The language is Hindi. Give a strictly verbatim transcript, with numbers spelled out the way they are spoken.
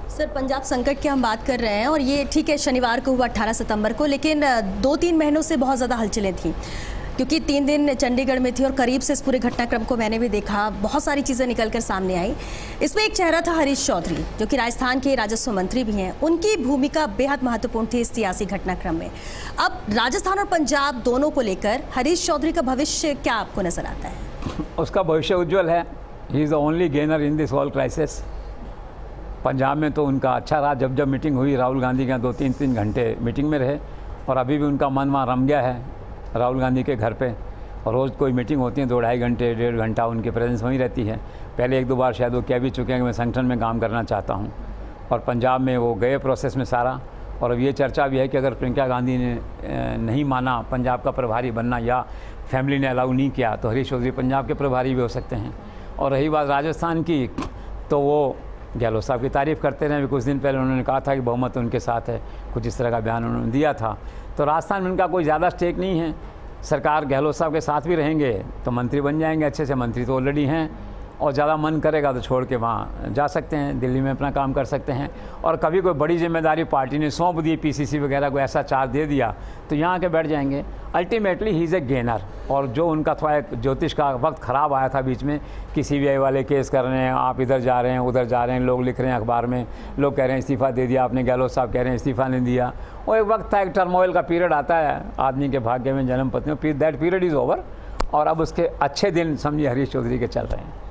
सर, पंजाब संकट की हम बात कर रहे हैं और ये ठीक है शनिवार को हुआ अठारह सितंबर को, लेकिन दो तीन महीनों से बहुत ज़्यादा हलचलें थी क्योंकि तीन दिन चंडीगढ़ में थी और करीब से इस पूरे घटनाक्रम को मैंने भी देखा। बहुत सारी चीज़ें निकल कर सामने आई। इसमें एक चेहरा था हरीश चौधरी, जो कि राजस्थान के राजस्व मंत्री भी हैं। उनकी भूमिका बेहद महत्वपूर्ण थी इस सियासी घटनाक्रम में। अब राजस्थान और पंजाब दोनों को लेकर हरीश चौधरी का भविष्य क्या आपको नजर आता है? उसका भविष्य उज्जवल है। He is the only gainer in this whole crisis. Punjab में तो उनका अच्छा रहा। जब जब मीटिंग हुई राहुल गांधी के यहाँ दो तीन तीन घंटे मीटिंग में रहे और अभी भी उनका मन वहाँ रम गया है राहुल गांधी के घर पे। और रोज़ कोई मीटिंग होती है दो ढाई घंटे डेढ़ घंटा उनकी प्रेजेंस वहीं रहती है। पहले एक दो बार शायद वो कह भी चुके हैं कि मैं संगठन में काम करना चाहता हूँ, और पंजाब में वो गए प्रोसेस में सारा। और अब ये चर्चा भी है कि अगर प्रियंका गांधी ने नहीं माना पंजाब का प्रभारी बनना या फैमिली ने अलाउ नहीं किया तो हरीश चौधरी पंजाब के प्रभारी भी हो सकते हैं। और रही बात राजस्थान की, तो वो गहलोत साहब की तारीफ़ करते रहे। कुछ दिन पहले उन्होंने कहा था कि बहुमत उनके साथ है, कुछ इस तरह का बयान उन्होंने दिया था। तो राजस्थान में उनका कोई ज़्यादा स्टेक नहीं है। सरकार गहलोत साहब के साथ भी रहेंगे तो मंत्री बन जाएंगे, अच्छे से मंत्री तो ऑलरेडी हैं, और ज़्यादा मन करेगा तो छोड़ के वहाँ जा सकते हैं, दिल्ली में अपना काम कर सकते हैं। और कभी कोई बड़ी जिम्मेदारी पार्टी ने सौंप दी, पीसीसी वगैरह को ऐसा चार्ज दे दिया तो यहाँ के बैठ जाएंगे। Ultimately he is a gainer. और जो उनका थोड़ा एक ज्योतिष का वक्त ख़राब आया था बीच में कि सीबीआई वाले केस कर रहे हैं, आप इधर जा रहे हैं उधर जा रहे हैं, लोग लिख रहे हैं अखबार में, लोग कह रहे हैं इस्तीफ़ा दे दिया आपने, गहलोत साहब कह रहे हैं इस्तीफ़ा नहीं दिया। वो एक वक्त था, एक टर्मोइल का पीरियड आता है आदमी के भाग्य में, जन्म पत्नी में, दैट पीरियड इज़ ओवर। और अब उसके अच्छे दिन समझिए हरीश चौधरी के चल रहे हैं।